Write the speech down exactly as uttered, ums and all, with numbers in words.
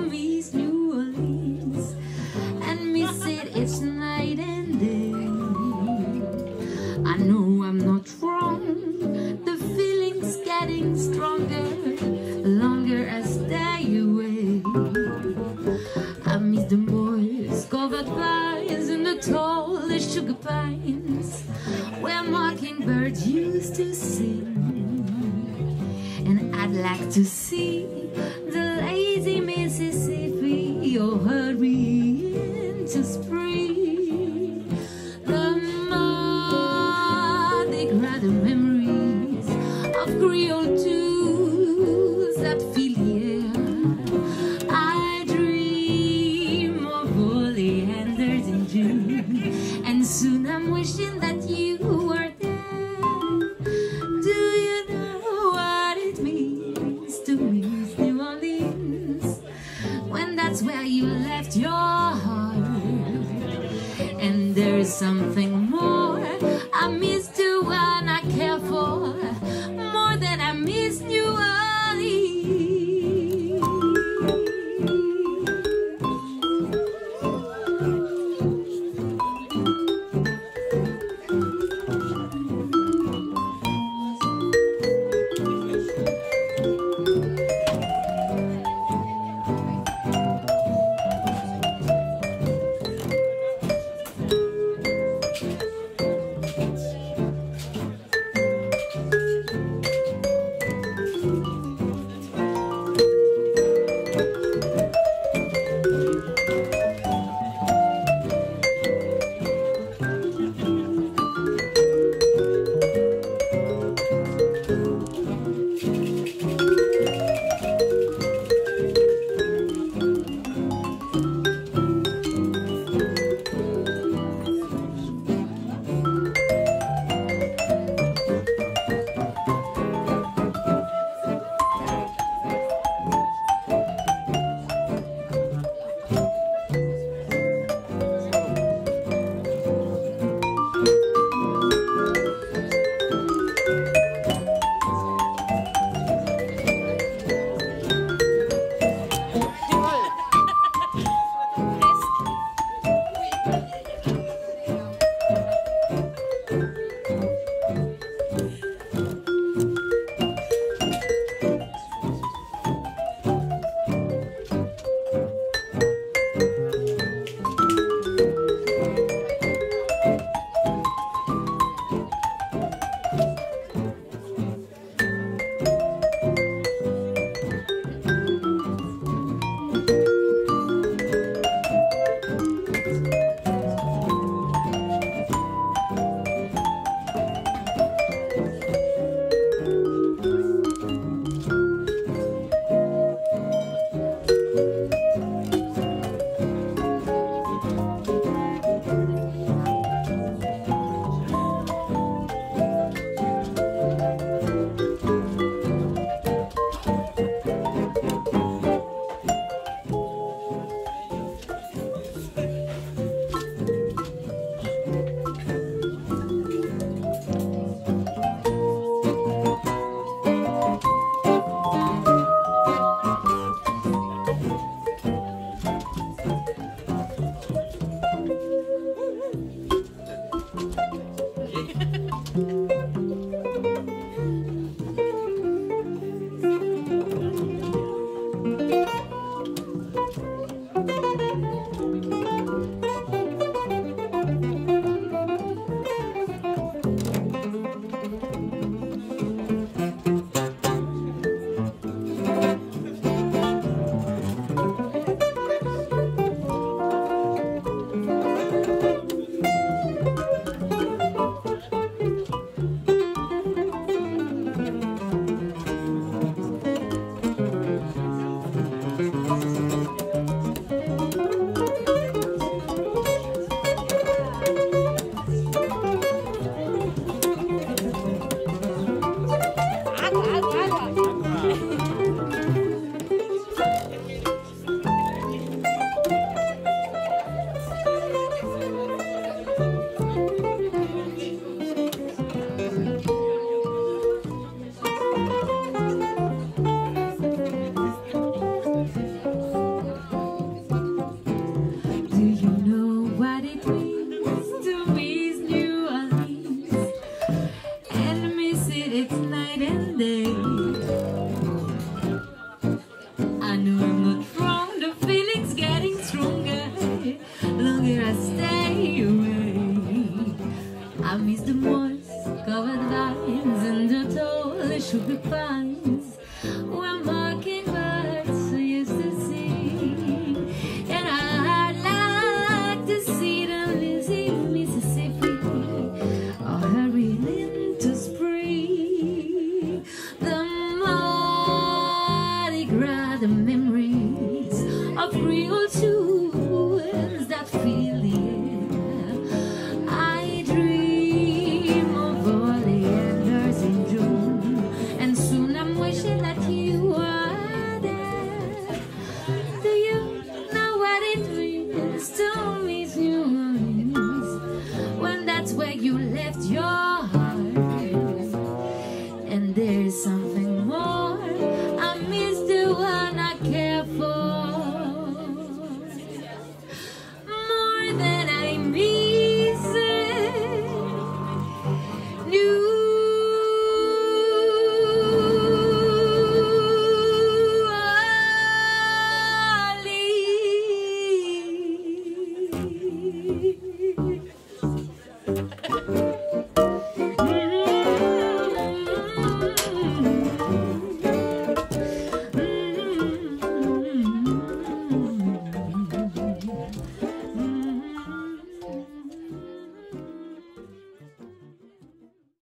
miss New Orleans and miss it each night and day. I know I'm not wrong, the feeling's getting stronger, longer I stay away. I miss the moist covered pines and the tall sugar pines where mockingbirds used to sing. And I'd like to see the lazy Mississippi all hurrying to spring. The Mardi Gras, the memories of Creole tunes that fill the air. I dream of oleanders in June, and soon I'm wishing that you were there. Do you know what it means to miss New Orleans when that's where you left your heart? And there's something more, I miss the one I care for more than I miss New Orleans. of Creole too.